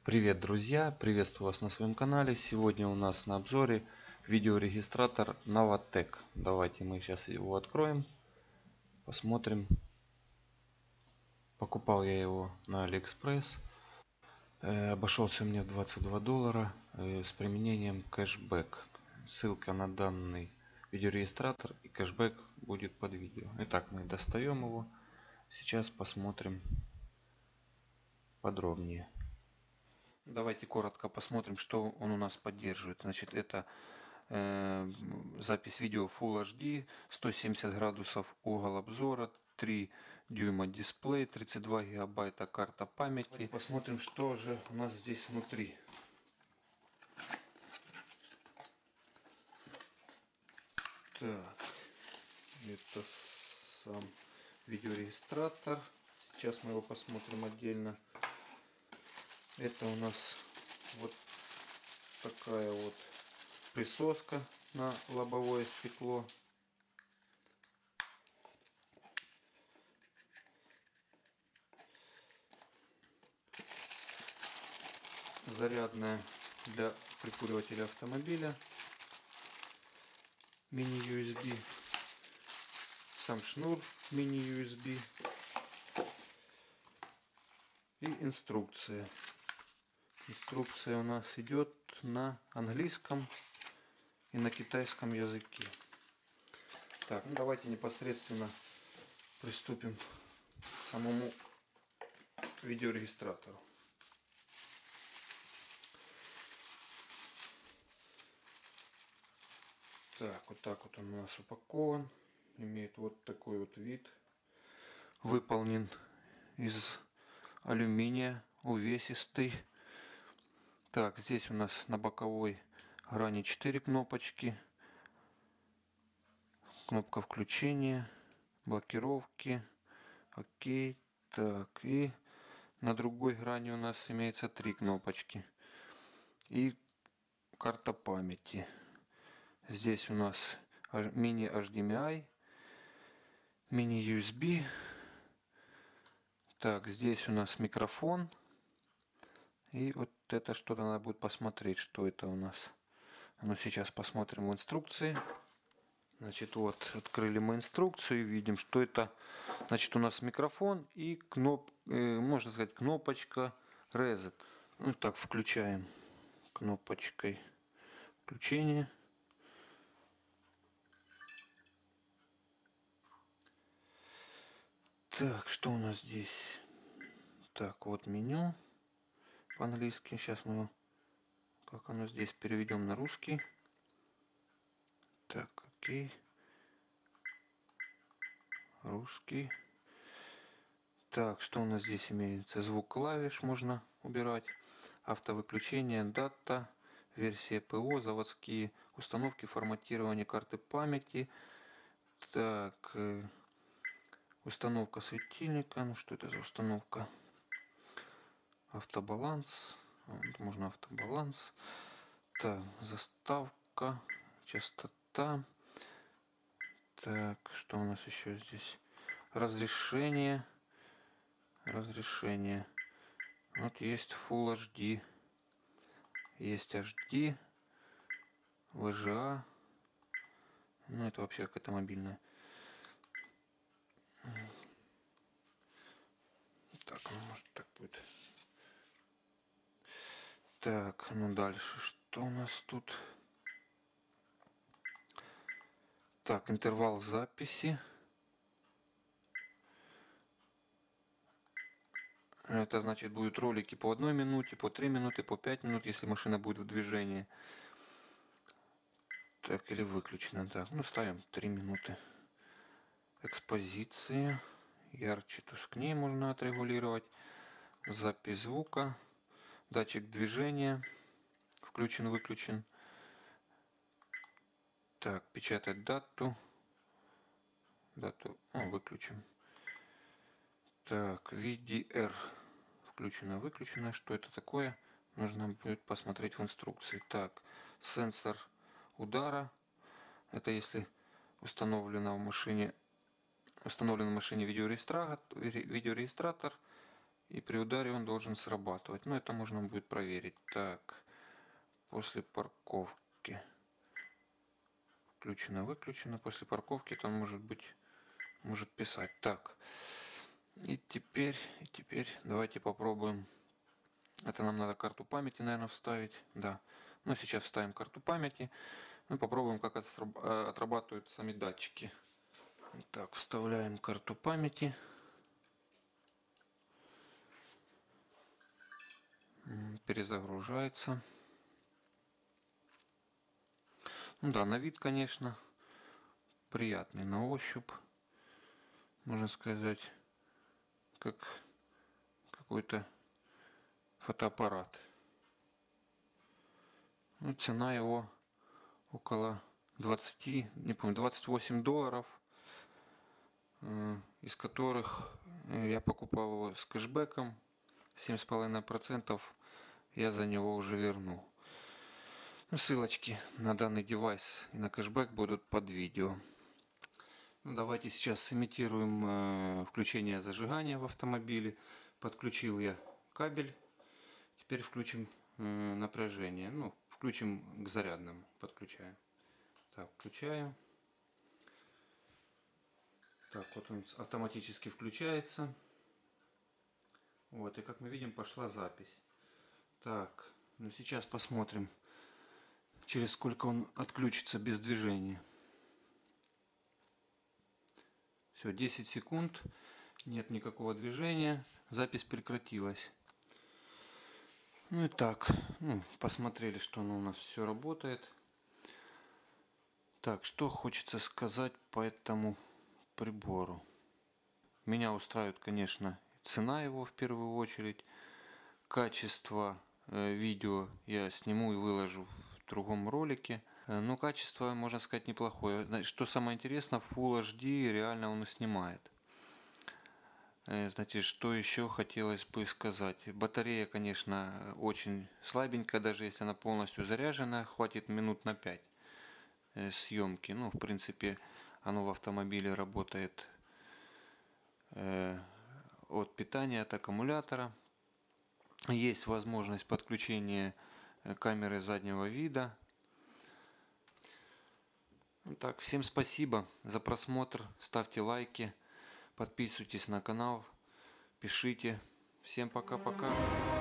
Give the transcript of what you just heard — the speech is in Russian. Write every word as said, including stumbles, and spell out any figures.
Привет, друзья! Приветствую вас на своем канале. Сегодня у нас на обзоре видеорегистратор Novatec. Давайте мы сейчас его откроем, посмотрим. Покупал я его на AliExpress. Э, обошелся мне в двадцать два доллара э, с применением кэшбэк. Ссылка на данный видеорегистратор и кэшбэк будет под видео. Итак, мы достаем его. Сейчас посмотрим подробнее. Давайте коротко посмотрим, что он у нас поддерживает. Значит, это э, запись видео Full эйч ди, сто семьдесят градусов угол обзора, три дюйма дисплей, тридцать два гигабайта карта памяти. Давайте посмотрим, что же у нас здесь внутри. Так, это сам видеорегистратор. Сейчас мы его посмотрим отдельно. Это у нас вот такая вот присоска на лобовое стекло. Зарядная для прикуривателя автомобиля. Мини-ю эс би. Сам шнур мини-ю эс би. И инструкция. Инструкция у нас идет на английском и на китайском языке. Так, ну давайте непосредственно приступим к самому видеорегистратору. Так, вот так вот он у нас упакован. Имеет вот такой вот вид. Выполнен из алюминия, увесистый. Так, здесь у нас на боковой грани четыре кнопочки. Кнопка включения, блокировки. Окей. Так, и на другой грани у нас имеется три кнопочки. И карта памяти. Здесь у нас мини эйч ди эм ай, мини ю эс би. Так, здесь у нас микрофон. И вот это что-то надо будет посмотреть, что это у нас. Ну, сейчас посмотрим в инструкции. Значит, вот, открыли мы инструкцию и видим, что это, значит, у нас микрофон и кноп, э, можно сказать, кнопочка Reset. Ну, так, включаем кнопочкой включения. Так, что у нас здесь? Так, вот меню по-английски. Сейчас мы его, как оно здесь, переведем на русский. Так, окей. Русский. Так, что у нас здесь имеется? Звук клавиш можно убирать. Автовыключение, дата, версия ПО, заводские установки, форматирование карты памяти. Так, установка светильника. Ну, что это за установка? Автобаланс. Вот, можно автобаланс. Так, заставка, частота. Так, что у нас еще здесь? Разрешение. Разрешение. Вот есть Full эйч ди. Есть эйч ди. ви джи эй. Ну, это вообще какая-то мобильная. Так, ну, может так будет. Так, ну дальше. Что у нас тут? Так, интервал записи. Это значит, будут ролики по одной минуте, по три минуты, по пять минут, если машина будет в движении. Так, или выключено. Так, ну ставим три минуты. Экспозиция. Ярче, тускнее можно отрегулировать. Запись звука. Датчик движения. Включен-выключен. Так, печатать дату. Дату о, выключим. Так, ви ди эр. Включено-выключено. Что это такое? Нужно будет посмотреть в инструкции. Так, сенсор удара. Это если установлено в машине, установлен в машине видеорегистратор, видеорегистратор И при ударе он должен срабатывать. Но это можно будет проверить. Так, после парковки. Включено, выключено. После парковки это может быть, может писать. Так, и теперь, и теперь давайте попробуем. Это нам надо карту памяти, наверное, вставить. Да. Но сейчас вставим карту памяти. Мы попробуем, как отрабатывают сами датчики. Так, вставляем карту памяти. Перезагружается. Ну да, на вид, конечно, приятный на ощупь. Можно сказать, как какой-то фотоаппарат. Ну, цена его около двадцати, не помню, двадцать восемь долларов, из которых я покупал его с кэшбэком. семь с половиной процентов я за него уже вернул. Ну, ссылочки на данный девайс и на кэшбэк будут под видео. Ну, давайте сейчас сымитируем э, включение зажигания в автомобиле. Подключил я кабель. Теперь включим э, напряжение. Ну, включим к зарядному. Подключаем. Так, включаем. Так, вот он автоматически включается. Вот, и как мы видим, пошла запись. Так, ну сейчас посмотрим, через сколько он отключится без движения. Все, десять секунд, нет никакого движения, запись прекратилась. Ну и так, ну, посмотрели, что оно у нас все работает. Так, что хочется сказать по этому прибору. Меня устраивает, конечно, цена его в первую очередь. Качество э, видео я сниму и выложу в другом ролике. Но качество, можно сказать, неплохое. Что самое интересное, Full эйч ди реально он и снимает. Значит, что еще хотелось бы сказать. Батарея, конечно, очень слабенькая, даже если она полностью заряжена, хватит минут на пять съемки. Ну, в принципе, оно в автомобиле работает от питания, от аккумулятора. Есть возможность подключения камеры заднего вида. Так, всем спасибо за просмотр. Ставьте лайки, подписывайтесь на канал, пишите. Всем пока-пока.